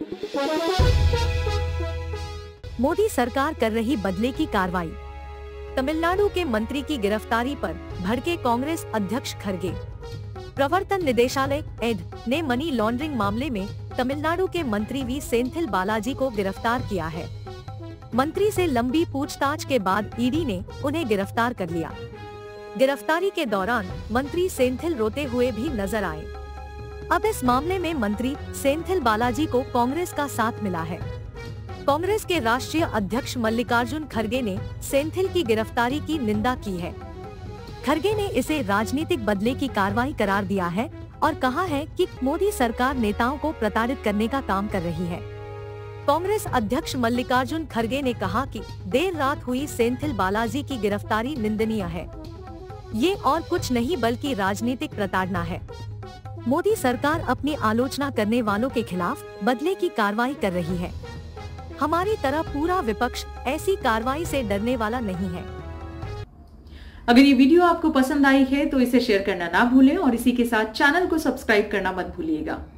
मोदी सरकार कर रही बदले की कार्रवाई। तमिलनाडु के मंत्री की गिरफ्तारी पर भड़के कांग्रेस अध्यक्ष खड़गे। प्रवर्तन निदेशालय (ED) ने मनी लॉन्ड्रिंग मामले में तमिलनाडु के मंत्री वी सेंथिल बालाजी को गिरफ्तार किया है। मंत्री से लंबी पूछताछ के बाद ईडी ने उन्हें गिरफ्तार कर लिया। गिरफ्तारी के दौरान मंत्री सेंथिल रोते हुए भी नजर आए। अब इस मामले में मंत्री सेंथिल बालाजी को कांग्रेस का साथ मिला है। कांग्रेस के राष्ट्रीय अध्यक्ष मल्लिकार्जुन खड़गे ने सेंथिल की गिरफ्तारी की निंदा की है। खड़गे ने इसे राजनीतिक बदले की कार्रवाई करार दिया है और कहा है कि मोदी सरकार नेताओं को प्रताड़ित करने का काम कर रही है। कांग्रेस अध्यक्ष मल्लिकार्जुन खड़गे ने कहा कि देर रात हुई सेंथिल बालाजी की गिरफ्तारी निंदनीय है। ये और कुछ नहीं बल्कि राजनीतिक प्रताड़ना है। मोदी सरकार अपनी आलोचना करने वालों के खिलाफ बदले की कार्रवाई कर रही है। हमारी तरह पूरा विपक्ष ऐसी कार्रवाई से डरने वाला नहीं है। अगर ये वीडियो आपको पसंद आई है तो इसे शेयर करना ना भूलें और इसी के साथ चैनल को सब्सक्राइब करना मत भूलिएगा।